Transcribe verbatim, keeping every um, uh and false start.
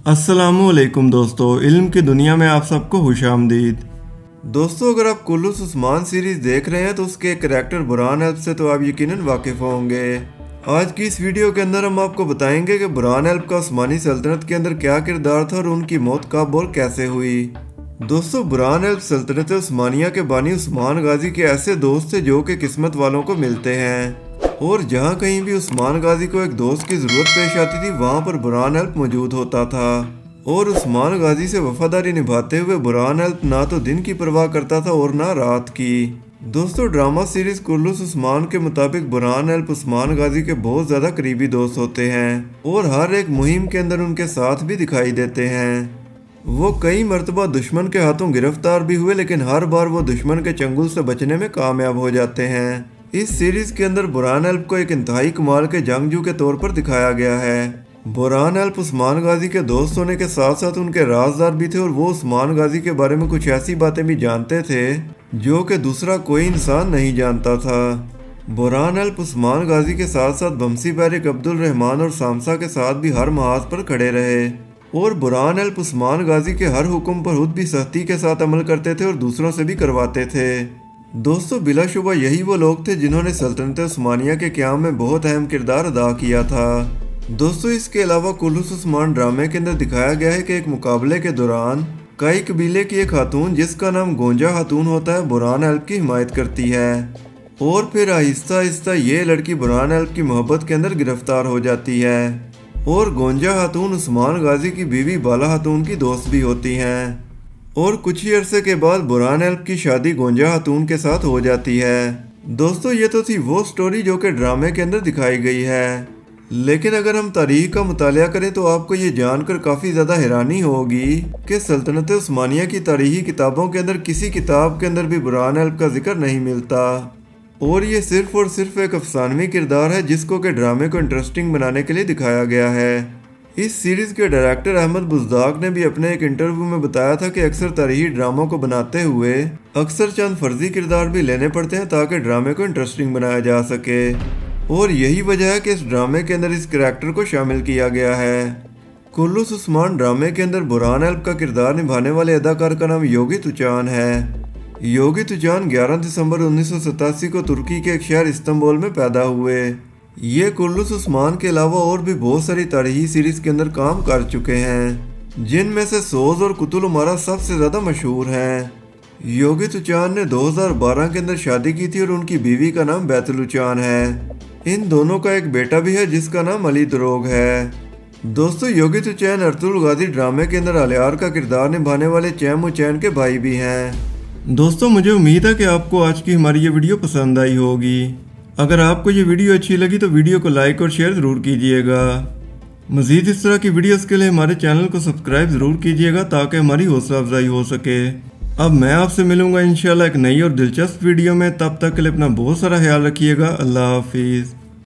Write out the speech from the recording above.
अस्सलामुअलैकुम दोस्तों, इल्म की दुनिया में आप सबको खुशामदीद। दोस्तों, अगर आप कुल्लूस उस्मान सीरीज देख रहे हैं तो उसके कैरेक्टर बुरहान अल्प से तो आप यकीनन वाकिफ होंगे। आज की इस वीडियो के अंदर हम आपको बताएंगे कि बुरहान अल्प का उस्मानी सल्तनत के अंदर क्या किरदार था और उनकी मौत कब और कैसे हुई। दोस्तों, बुरहान अल्प सल्तनत उस्मानिया के बानी उस्मान गाजी के ऐसे दोस्त थे जो कि किस्मत वालों को मिलते हैं, और जहाँ कहीं भी उस्मान गाजी को एक दोस्त की जरूरत पेश आती थी वहाँ पर बुरहान अल्प मौजूद होता था। और उस्मान गाजी से वफादारी निभाते हुए बुरहान अल्प ना तो दिन की परवाह करता था और ना रात की। दोस्तों, ड्रामा सीरीज कुल्लूस उस्मान के मुताबिक बुरहान अल्प उस्मान गाजी के बहुत ज्यादा करीबी दोस्त होते हैं और हर एक मुहिम के अंदर उनके साथ भी दिखाई देते हैं। वो कई मरतबा दुश्मन के हाथों गिरफ्तार भी हुए, लेकिन हर बार वो दुश्मन के चंगुल से बचने में कामयाब हो जाते हैं। इस सीरीज के अंदर बुरहान अल्प को एक इंतहाई कमाल के जंगजू के तौर पर दिखाया गया है। बुरहान अल्प उस्मान गाजी के दोस्त होने के साथ साथ उनके राजदार भी थे और वो उस्मान गाजी के बारे में कुछ ऐसी बातें भी जानते थे जो कि दूसरा कोई इंसान नहीं जानता था। बुरहान अल्प उस्मान गाजी के साथ साथ बमसी बैरिक, अब्दुल रहमान और सामसा के साथ भी हर महाज पर खड़े रहे, और बुरहान अल्प उस्मान गाजी के हर हुक्म पर खुद भी सख्ती के साथ अमल करते थे और दूसरों से भी करवाते थे। दोस्तों, बिलाशुबा यही वो लोग थे जिन्होंने सल्तनत उस्मानिया के क़याम में बहुत अहम किरदार अदा किया था। दोस्तों, इसके अलावा कुल्लूस उस्मान ड्रामे के अंदर दिखाया गया है कि एक मुकाबले के दौरान कई कबीले की एक खातून जिसका नाम गोंजा खातून होता है बुरहान अल्प की हिमायत करती है, और फिर आहिस्ता आहिस्ता ये लड़की बुरहान अल्प की मोहब्बत के अंदर गिरफ्तार हो जाती है, और गोंजा खातून उस्मान गाजी की बीवी बाला खातून की दोस्त भी होती हैं, और कुछ ही अरसे के बाद बुरहान अल्प की शादी गोंजा खातून के साथ हो जाती है। दोस्तों, ये तो थी वो स्टोरी जो कि ड्रामे के अंदर दिखाई गई है, लेकिन अगर हम तारीख का मुतालिया करें तो आपको ये जानकर काफ़ी ज़्यादा हैरानी होगी कि सल्तनत उस्मानिया की तारीखी किताबों के अंदर किसी किताब के अंदर भी बुरहान अल्प का जिक्र नहीं मिलता, और ये सिर्फ और सिर्फ एक अफसानवी किरदार है जिसको कि ड्रामे को इंटरेस्टिंग बनाने के लिए दिखाया गया है। इस सीरीज के डायरेक्टर अहमद बुज़दाक ने भी अपने एक इंटरव्यू में बताया था कि अक्सर तारीखी ड्रामों को बनाते हुए अक्सर चंद फर्जी किरदार भी लेने पड़ते हैं ताकि ड्रामे को इंटरेस्टिंग बनाया जा सके, और यही वजह है कि इस ड्रामे के अंदर इस करैक्टर को शामिल किया गया है। कुल्लूस उस्मान ड्रामे के अंदर बुरहान अल्प का किरदार निभाने वाले अदाकार का नाम योगी तुचान है। योगी तुचान ग्यारह दिसंबर उन्नीस सौ सतासी को तुर्की के एक शहर इस्तांबुल में पैदा हुए। ये कुल्लूस उस्मान के अलावा और भी बहुत सारी तारीखी सीरीज के अंदर काम कर चुके हैं, जिनमें से सोज और कुतुल उमारा सबसे ज्यादा मशहूर हैं। योगी तुचान ने दो हज़ार बारह के अंदर शादी की थी और उनकी बीवी का नाम बैतुलुचान है। इन दोनों का एक बेटा भी है जिसका नाम अली दरोग है। दोस्तों, योगी तुचैन अर्तुल गाजी ड्रामे के अंदर अलियार का किरदार निभाने वाले चैम उचैन के भाई भी हैं। दोस्तों, मुझे उम्मीद है कि आपको आज की हमारी ये वीडियो पसंद आई होगी। अगर आपको ये वीडियो अच्छी लगी तो वीडियो को लाइक और शेयर ज़रूर कीजिएगा। मज़ीद इस तरह की वीडियोस के लिए हमारे चैनल को सब्सक्राइब ज़रूर कीजिएगा ताकि हमारी हौसला अफजाई हो सके। अब मैं आपसे मिलूंगा इंशाल्लाह एक नई और दिलचस्प वीडियो में। तब तक के लिए अपना बहुत सारा ख्याल रखिएगा। अल्लाह हाफिज़।